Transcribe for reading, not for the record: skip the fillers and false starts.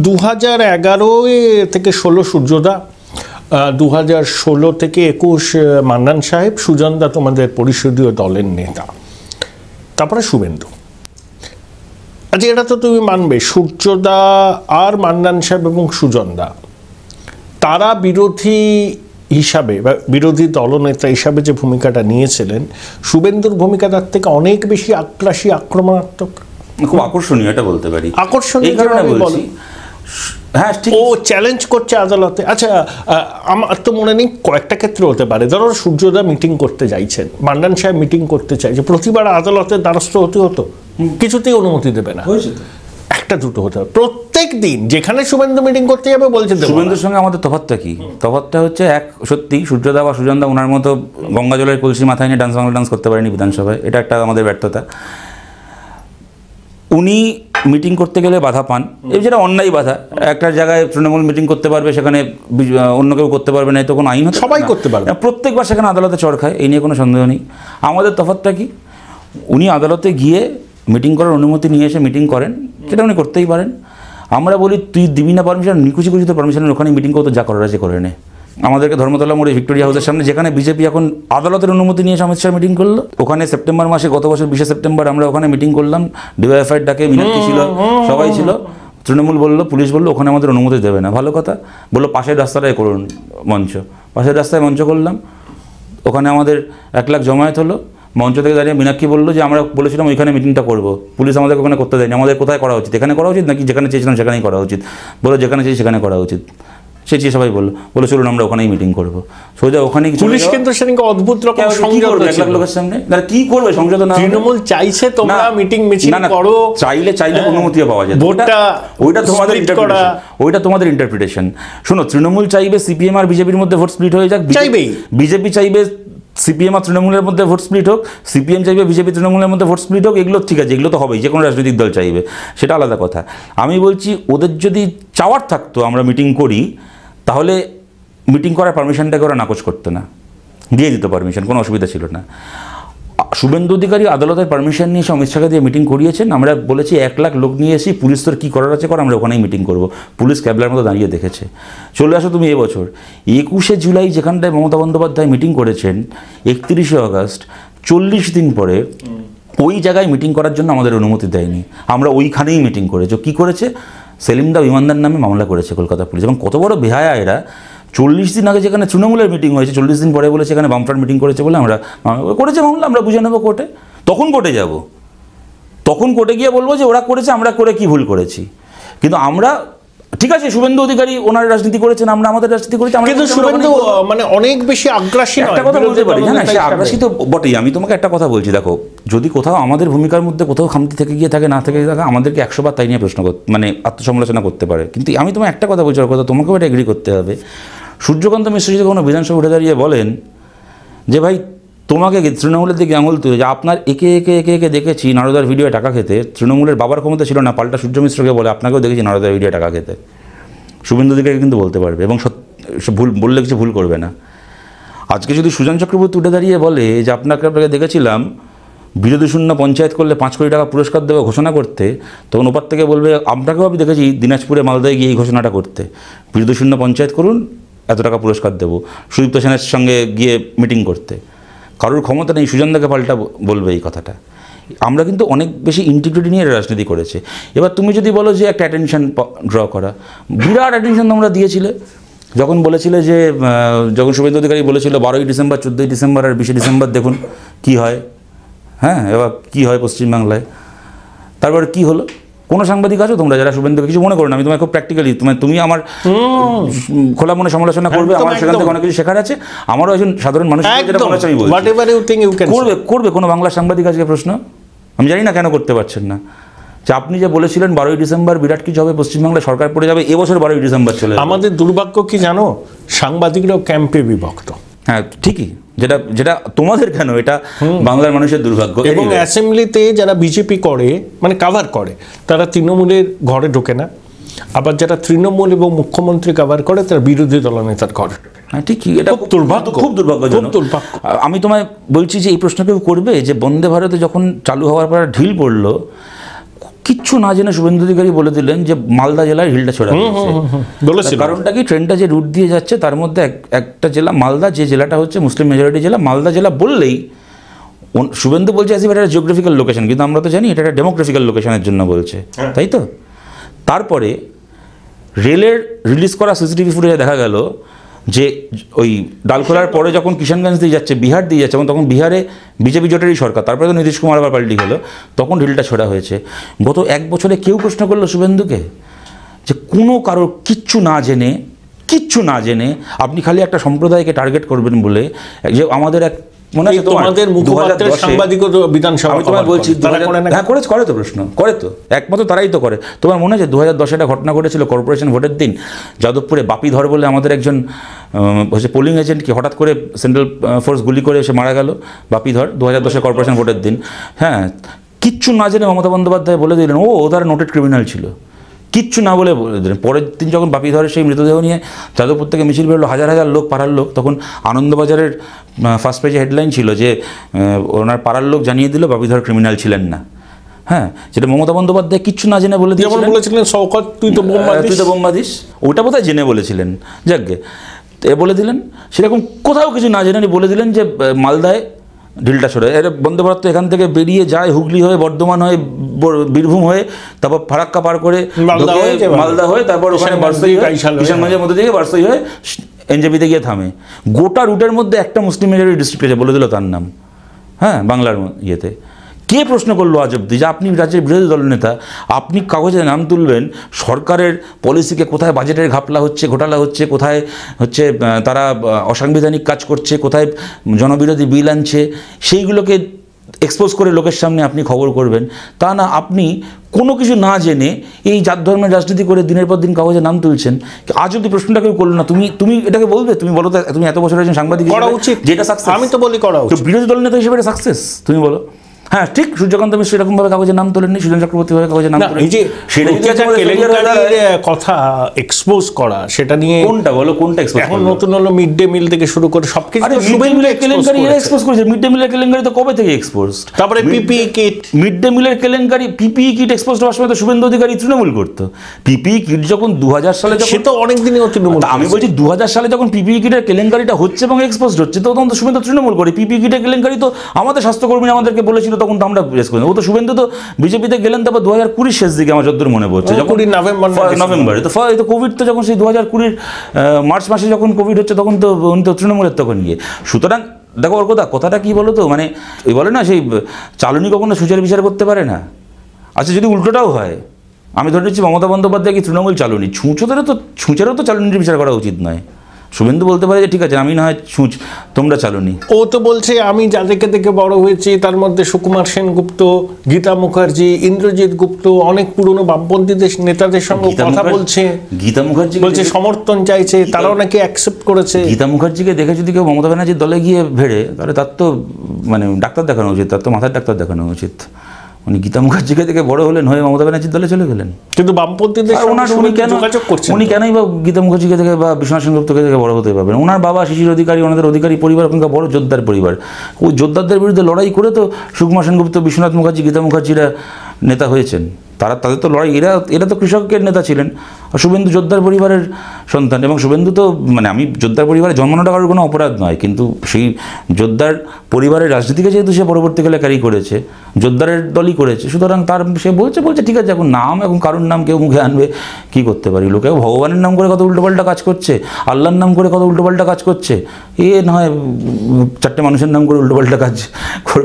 2011 থেকে 16 সূর্যদা, 2016 থেকে 21 মান্নান সাহেব, সুজনদা তোমাদের পরিষদীয় দলের নেতা, তারপরে শুভেন্দু। আচ্ছা, এটা তো তুমি মানবে, সূর্যদা আর মান্নান সাহেব এবং সুজনদা তারা বিরোধী হিসাবে বা বিরোধী দলনেতা হিসাবে যে ভূমিকাটা নিয়েছিলেন, শুভেন্দুর ভূমিকা তার থেকে অনেক বেশি আগ্রাসী, আক্রমণাত্মক, খুব আকর্ষণীয়, এটা বলতে পারি। আকর্ষণীয় এই কারণে বলছি, হ্যাঁ ঠিক, ও চ্যালেঞ্জ করছে আদালতে। আচ্ছা, আমার তো মনে নেই, কয়েকটা ক্ষেত্রে হতে পারে। ধরো সূর্যদা মিটিং করতে চাইছেন, মান্নান সাহেব মিটিং করতে চাইছে, প্রতিবার আদালতের দ্বারস্থ হতে হতো, কিছুতেই অনুমতি দেবে না। একটা দুটো হতে হবে, প্রত্যেক দিন যেখানে শুভেন্দু মিটিং করতে যাবে বলছে। শুভেন্দুর সঙ্গে আমাদের তফাৎটা কি? তফাৎটা হচ্ছে, এক, সত্যি সূর্যদা বা সুজনদা ওনার মতো গঙ্গা জলের কলসি মাথায় নিয়ে বাংলা ডান্স করতে পারেনি বিধানসভায়, এটা একটা আমাদের ব্যর্থতা। উনি মিটিং করতে গেলে বাধা পান, এই যেটা অন্যায় বাধা। একটা জায়গায় তৃণমূল মিটিং করতে পারবে, সেখানে অন্য কেউ করতে পারবে না, তো কোনো আইন হচ্ছে, সবাই করতে পারবে, প্রত্যেকবার সেখানে আদালতে চড় খায়, এই নিয়ে কোনো সন্দেহ নেই। আমাদের তফাৎটা কি? উনি আদালতে গিয়ে মিটিং করার অনুমতি নিয়ে এসে মিটিং করেন, সেটা উনি করতেই পারেন। আমরা বলি তুই দিবি না পারমিশন, নিকুচি কুচি তো পারমিশনের ওখানে মিটিং করতে যা করার আছে করে নে। আমাদেরকে ধর্মতলা মোড়ে ভিক্টোরিয়া হাউসের সামনে, যেখানে বিজেপি এখন আদালতের অনুমতি নিয়ে অমিত শাহ মিটিং করলো, ওখানে সেপ্টেম্বর মাসে, গত বছর 20 সেপ্টেম্বর আমরা ওখানে মিটিং করলাম, ডিওয়াইএফআই ডাকে মীনাক্ষী ছিল, সবাই ছিল। তৃণমূল বললো, পুলিশ বললো ওখানে আমাদের অনুমতি দেবে না, ভালো কথা, বললো পাশের রাস্তাটায় করুন মঞ্চ, পাশের রাস্তায় মঞ্চ করলাম, ওখানে আমাদের 1 লাখ জমায়েত হলো। মঞ্চ থেকে দাঁড়িয়ে মীনাক্ষী বললো যে আমরা বলেছিলাম ওইখানে মিটিংটা করবো, পুলিশ আমাদের ওখানে করতে দেয়নি, আমাদের কোথায় করা উচিত, এখানে করা উচিত নাকি যেখানে চেয়েছিলাম সেখানেই করা উচিত? বলো যেখানে চেয়েছি সেখানে করা উচিত। সে চেয়ে সবাই বললো চলুন আমরা ওখানেই মিটিং করবো, সোজা ওখানে। পুলিশ কিন্তু সেদিনকে অদ্ভুত রকম লোকের সামনে কি করবে, সংশোধন তৃণমূল চাইছে তোমরা মিটিং মিছিল করো, চাইলে অনুমতিও পাওয়া যায়, ওইটা তোমাদের ইন্টারপ্রিটেশন। শোনো, তৃণমূল চাইবে সিপিএম আর বিজেপির মধ্যে ভোট স্প্লিট হয়ে যাক, বিজেপি চাইবে সিপিএম আর তৃণমূলের মধ্যে ভোট স্প্লিট হোক, সিপিএম চাইবে বিজেপি তৃণমূলের মধ্যে ভোট স্প্লিট হোক, এগুলো ঠিক আছে, এগুলো তো হবেই, যে কোনো রাজনৈতিক দল চাইবে, সেটা আলাদা কথা। আমি বলছি ওদের যদি চাওয়ার থাকতো আমরা মিটিং করি, তাহলে মিটিং করার পারমিশনটাকে ওরা নাকচ করতো না, দিয়ে দিত পারমিশন, কোনো অসুবিধা ছিল না। শুভেন্দু অধিকারী আদালতের পারমিশন নিয়ে এসে অমিত শাহকে দিয়ে মিটিং করিয়েছেন। আমরা বলেছি 1 লাখ লোক নিয়ে এসে, পুলিশ তোর কী করার আছে কর, আমরা ওখানেই মিটিং করবো। পুলিশ ক্যাবলার মতো দাঁড়িয়ে দেখেছে। চলে আসো তুমি এবছর 21শে জুলাই যেখানটায় মমতা বন্দ্যোপাধ্যায় মিটিং করেছেন, 31শে আগস্ট, 40 দিন পরে ওই জায়গায় মিটিং করার জন্য আমাদের অনুমতি দেয়নি, আমরা ওইখানেই মিটিং করেছি। কী করেছে? সেলিমদা বিমানদার নামে মামলা করেছে কলকাতা পুলিশ। এবং কত বড় বেহায়া এরা, 40 দিন আগে যেখানে তৃণমূলের মিটিং হয়েছে, 40 দিন পরে বলেছে এখানে বামফ্রন্ট মিটিং করেছে বলে আমরা করেছে মামলা, আমরা বুঝে নেবো কোর্টে। তখন কোর্টে যাব, তখন কোর্টে গিয়ে বলবো যে ওরা করেছে, আমরা করে কি ভুল করেছি। কিন্তু আমরা, ঠিক আছে, শুভেন্দু অধিকারী ওনার রাজনীতি করেছেন, আমরা আমাদের রাজনীতি করেছি। কিন্তু শুভেন্দু মানে অনেক বেশি আগ্রাসী, একটা কথা বলতে পারি, হ্যাঁ সে আগ্রাসী তো বটেই। আমি তোমাকে একটা কথা বলছি, দেখো, যদি কোথাও আমাদের ভূমিকার মধ্যে কোথাও খামতি থেকে গিয়ে থাকে, না থেকে থাকে, আমাদেরকে 100 বার তাই নিয়ে প্রশ্ন মানে আত্মসমালোচনা করতে পারে। কিন্তু আমি তোমাকে একটা কথা বলছি, কথা তোমাকেও এটা এগ্রি করতে হবে। সূর্যকান্ত মিশ্র যদি কোনো বিধানসভা উঠে দাঁড়িয়ে বলেন যে ভাই তোমাকে তৃণমূলের দিকে আঙুল তুলে, যে আপনার একে একে একে একে দেখেছি নারদার ভিডিও টাকা খেতে, তৃণমূলের বাবার ক্ষমতা ছিল না, পাল্টা সূর্য মিশ্রকে বলে আপনাকেও দেখেছি নারদার ভিডিও টাকা খেতে, শুভেন্দু অধিকারী কিন্তু বলতে পারবে, এবং ভুল বললে কিছু ভুল করবে না। আজকে যদি সুজন চক্রবর্তী উঠে দাঁড়িয়ে বলে যে আপনাকে দেখেছিলাম বিরোধী শূন্য পঞ্চায়েত করলে 5 কোটি টাকা পুরস্কার দেবে ঘোষণা করতে, তখন ওপার থেকে বলবে আপনাকেও আমি দেখেছি দিনাজপুরে মালদায় গিয়ে এই ঘোষণাটা করতে, বিরোধী শূন্য পঞ্চায়েত করুন, এত টাকা পুরস্কার দেবো, সুদীপ্ত সেনের সঙ্গে গিয়ে মিটিং করতে। কারোর ক্ষমতা নেই সুজনদাকে পাল্টা বলবে এই কথাটা। আমরা কিন্তু অনেক বেশি ইন্টিগ্রিটি নিয়ে রাজনীতি করেছে। এবার তুমি যদি বলো যে একটা অ্যাটেনশন ড্র করা, বিরাট অ্যাটেনশন তোমরা দিয়েছিলে যখন বলেছিলে যে, যখন শুভেন্দু অধিকারী বলেছিল 12ই ডিসেম্বর, 14ই ডিসেম্বর আর 20শে ডিসেম্বর দেখুন কি হয়। হ্যাঁ, এবার কী হয় পশ্চিমবাংলায়, তারপরে কি হলো? কোনো সাংবাদিক আছো তোমরা যারা শুভেন্দুকে কিছু মনে করো না, আমি তোমায় খুব প্র্যাকটিক্যালি, তুমি আমার খোলা মনে সমালোচনা করবে, আমার সেখান থেকে অনেক কিছু শেখার আছে, আমারও একজন সাধারণ মানুষ করবে। কোনো বাংলা সাংবাদিক আজকে প্রশ্ন, আমি জানি না কেন করতে পারছেন না, যে আপনি যে বলেছিলেন 12ই ডিসেম্বর বিরাট কিছু হবে, পশ্চিমবাংলায় সরকার পড়ে যাবে, এবছর 12ই ডিসেম্বর চলে যাবে। আমাদের দুর্ভাগ্য কি জানো, সাংবাদিকরাও ক্যাম্পে বিভক্ত। হ্যাঁ ঠিকই, যেটা তোমাদের কেন, এটা বাংলার মানুষের দুর্ভাগ্য। এবং অ্যাসেম্বলিতে যারা বিজেপি করে, মানে কাভার করে, তারা তৃণমূলের ঘরে ঢোকে না, আবার যারা তৃণমূল এবং মুখ্যমন্ত্রী কাভার করে তারা বিরোধী দলনেতার ঘরে ঢোকে। হ্যাঁ ঠিকই, এটা খুব দুর্ভাগ্য, খুব দুর্ভাগ্যজনক। আমি তোমায় বলছি যে এই প্রশ্ন কেউ করবে যে বন্দে ভারতে যখন চালু হওয়ার পর ঢিল পড়লো, কিচ্ছু না জেনে শুভেন্দু অধিকারী বলে দিলেন যে মালদা জেলায় ঢিলটা ছোড়া হয়েছে। কারণটা কি, ট্রেনটা যে রুট দিয়ে যাচ্ছে তার মধ্যে একটা জেলা মালদা, যে জেলাটা হচ্ছে মুসলিম মেজরিটি জেলা, মালদা জেলা বললেই শুভেন্দু বলছে আসি এটা জিওগ্রাফিক্যাল লোকেশন, কিন্তু আমরা তো জানি এটা একটা ডেমোগ্রাফিক্যাল লোকেশনের জন্য বলছে, তাই তো? তারপরে রেলের রিলিজ করা সিসিটিভি ফুটেজে দেখা গেল যে ওই ডালখোলার পরে যখন কিষানগঞ্জ দিয়ে যাচ্ছে, বিহার দিয়ে যাচ্ছে, এবং তখন বিহারে বিজেপি জোটেরই সরকার, তারপরে তো নীতিশ কুমার আবার পাল্টি হলো, তখন ঢিলটা ছোড়া হয়েছে। গত 1 বছরে কেউ প্রশ্ন করলো শুভেন্দুকে যে কোনো কারোর কিচ্ছু না জেনে আপনি খালি একটা সম্প্রদায়কে টার্গেট করবেন বলে, যে আমাদের এক মনে আছে তোমাদের মুখপাত্রের সাংবাদিকতা বিধানসভা, আমি তোমায় বলছি হ্যাঁ করে তো প্রশ্ন করে, তো একমাত্র তারাই তো করে। তোমার মনে আছে 2010 একটা ঘটনা ঘটেছিল কর্পোরেশন ভোটের দিন, যাদবপুরে বাপি ধর বলে আমাদের একজন হচ্ছে পোলিং এজেন্টকে হঠাৎ করে সেন্ট্রাল ফোর্স গুলি করে এসে মারা গেল, বাপি ধর 2010 কর্পোরেশন ভোটের দিন। হ্যাঁ, কিচ্ছু না জেনে মমতা বন্দ্যোপাধ্যায় বলে দিলেন ও তারা নোটেড ক্রিমিনাল ছিল, কিচ্ছু না বলে দিলেন। পরের দিন যখন বাপি ধরে সেই মৃতদেহ নিয়ে যাদবপুর থেকে মিছিল বেরোলো, হাজার হাজার লোক, পাড়ার লোক, তখন আনন্দবাজারের ফার্স্ট পেজে হেডলাইন ছিল যে ওনার পাড়ার লোক জানিয়ে দিল বাপি ধর ক্রিমিনাল ছিলেন না। হ্যাঁ, যেটা মমতা বন্দ্যোপাধ্যায় কিচ্ছু না জেনে বলে বলেছিলেন, শওকত তুই তো বোম্বা দিস, ওটা বোধহয় জেনে বলেছিলেন, যাকগে বলে দিলেন। সেরকম কোথাও কিছু না জেনে বলে দিলেন যে মালদায় ঢিলটা ছোড়ে। এর বন্দে ভারত তো এখান থেকে বেরিয়ে যায় হুগলি হয়ে, বর্ধমান হয়ে, বীরভূম হয়ে, তারপর ফারাক্কা পার করে মালদা হয়ে, তারপর ওখানে কিষানগঞ্জের মধ্যে দিয়ে বারসই হয়ে এনজেপিতে গিয়ে থামে। গোটা রুটের মধ্যে একটা মুসলিম মেজরিটি ডিস্ট্রিক্ট আছে, বলে দিল তার নাম। হ্যাঁ, বাংলার ইয়েতে কে প্রশ্ন করলো আজ অব্দি যে আপনি রাজ্যের বিরোধী দল নেতা, আপনি কাগজে নাম তুলবেন সরকারের পলিসিকে, কোথায় বাজেটের ঘাপলা হচ্ছে, ঘোটালা হচ্ছে, কোথায় হচ্ছে তারা অসাংবিধানিক কাজ করছে, কোথায় জনবিরোধী বিল আনছে, সেইগুলোকে এক্সপোজ করে লোকের সামনে আপনি খবর করবেন। তা না, আপনি কোনো কিছু না জেনে এই জাত ধর্মের রাজনীতি করে দিনের পর দিন কাগজে নাম তুলছেন। আজ অব্দি প্রশ্নটা কেউ করলো না। তুমি এটাকে বলবে, তুমি বলো তো, তুমি এত বছর একজন সাংবাদিক, করা উচিত যেটা সাকসেস, আমি তো বলি করা উচিত, বিরোধী দল নেতা হিসেবে এটা সাকসেস, তুমি বলো। হ্যাঁ ঠিক, সূর্যকান্ত মিশ্র এরকমভাবে কাগজে নাম তোলেননি, সুজন চক্রবর্তী ভাবে কাগজে নাম তোলেন। কথা এক্সপোজ করা, সেটা নিয়ে কোনটা বলো, কোনটা এক্সপোজ? এখন নতুন হলো মিড ডে মিল থেকে শুরু করে সবকিছু। মিড ডে মিলের কেলেঙ্কারি এক্সপোজ করেছে। মিড ডে মিলের কেলেঙ্কারি তো কবে থেকে এক্সপোজ? তারপরে পিপিই কিট, মিড ডে মিলের কেলেঙ্কারি, পিপিই কিট এক্সপোজ হওয়ার সময় তো শুভেন্দু অধিকারী তৃণমূল করতো। পিপিই কিট যখন 2000 সালে, সে তো অনেকদিনই তৃণমূল। আমি বলছি 2000 সালে যখন পিপিই কিটের কেলেঙ্কারিটা হচ্ছে এবং এক্সপোজ হচ্ছে, তখন তো শুভেন্দু তৃণমূল করে। পিপিই কিটের কেলেঙ্কারি তো আমাদের স্বাস্থ্যকর্মীরা আমাদেরকে বলেছিল, তখন তো আমরা ও তো শুভেন্দু তো বিজেপিতে গেলেন তারপর 2020 শেষ দিকে আমার যতদূর মনে পড়ছে, যখন নভেম্বরে। তো কোভিড তো যখন সেই 2020 মার্চ মাসে যখন কোভিড হচ্ছে, তখন তো উনি তো তৃণমূলের তখন গিয়ে। সুতরাং দেখো ওর কথাটা কি বলো তো, মানে ওই বলে না সেই চালনি কখনো সুচের বিচার করতে পারে না। আচ্ছা, যদি উল্টোটাও হয়, আমি ধরে নিচ্ছি মমতা বন্দ্যোপাধ্যায় কি তৃণমূল চালনি, ছুঁচেরও তো চালনির বিচার করা উচিত নয়। শুভেন্দু বলতে পারে যে ঠিক আছে, আমি না হয় ছুঁচ, তোমরা চালনি। ও তো বলছে আমি যাদেরকে দেখে বড় হয়েছি তার মধ্যে সুকুমার সেনগুপ্ত, গীতা মুখার্জি, ইন্দ্রজিৎ গুপ্ত, অনেক পুরনো বামপন্থীদের নেতাদের সঙ্গে কথা বলছে। গীতা মুখার্জি বলছে সমর্থন চাইছে, তারাও নাকি অ্যাকসেপ্ট করেছে। গীতা মুখার্জিকে দেখে যদি কেউ মমতা ব্যানার্জির দলে গিয়ে ভেড়ে, তাহলে তার তো মানে ডাক্তার দেখানো উচিত, তার তো মাথার ডাক্তার দেখানো উচিত। উনি গীতা মুখার্জিকে থেকে বড় হলেন, হয়ে মমতা ব্যানার্জির দলে চলে গেলেন। কিন্তু বামপন্থীদের যোগাযোগ করছেন, উনি কেনই বা গীতা মুখার্জিকে থেকে বা বিশ্বনাথ সেনগুপ্তকে থেকে বড় হতে পারবেন? ওনার বাবা শিশির অধিকারী, ওনাদের অধিকারী পরিবার ওখানকার বড় যোদ্ধার পরিবার। ওই যোদ্ধারদের বিরুদ্ধে লড়াই করে তো সুকুমার সেনগুপ্ত, বিশ্বনাথ মুখার্জি, গীতা মুখার্জিরা নেতা হয়েছেন। তাদের তো লড়াই, এরা তো কৃষকের নেতা ছিলেন। আর শুভেন্দু যোদ্ধার পরিবারের সন্তান, এবং শুভেন্দু তো মানে আমি যোদ্ধার পরিবারে জন্মানোটা কারোর কোনো অপরাধ নয়, কিন্তু সেই যোদ্ধার পরিবারের রাজনীতিকে যেহেতু সে পরবর্তীকালে ক্যারি করেছে, যোদ্ধারের দলই করেছে, সুতরাং তার সে বলছে ঠিক আছে, এখন নাম এখন কারোর নাম কেউ মুখে আনবে, কি করতে পারি? লোকে ভগবানের নাম করে কত উল্টোপাল্টা কাজ করছে, আল্লাহর নাম করে কত উল্টোপাল্টা কাজ করছে, এ না হয় 4টে মানুষের নাম করে উল্টোপাল্টা কাজ